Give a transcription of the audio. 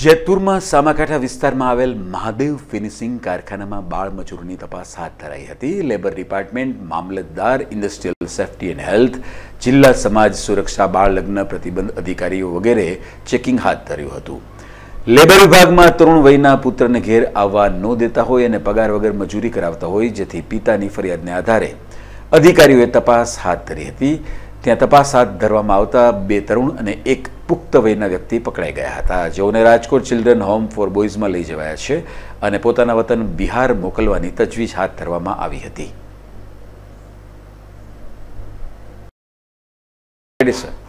જેતપુરમાં સામાકાંઠા વિસ્તારમાં આવેલ મહાદેવ ફિનિશિંગ કારખાનામાં બાળ મજૂરની તપાસ હાથ ધરાઈ હતી। લેબર ડિપાર્ટમેન્ટ, મામલતદાર, ઇન્ડસ્ટ્રીયલ સેફ્ટી એન્ડ હેલ્થ, જિલ્લા સમાજ સુરક્ષા, બાળ લગ્ન પ્રતિબંધ અધિકારીઓ વગેરે ચેકિંગ હાથ ધર્યું હતું। લેબર વિભાગમાં તરુણ વયના પુત્રને ઘેર આવવા ન દેતા હોય અને પગાર વગર મજૂરી કરાવતા હોય, જેથી પિતાની ફરિયાદને આધારે અધિકારીઓએ તપાસ હાથ ધરી હતી। ત્યાં તપાસ હાથ ધરવામાં આવતા 2 તરુણ અને 1 પુખ્ત વયના વ્યક્તિ પકડાઈ ગયા હતા, જેઓને રાજકોટ ચિલ્ડ્રન હોમ ફોર બોયઝમાં લઈ જવાયા છે અને પોતાના વતન બિહાર મોકલવાની તજવીજ હાથ ધરવામાં આવી હતી।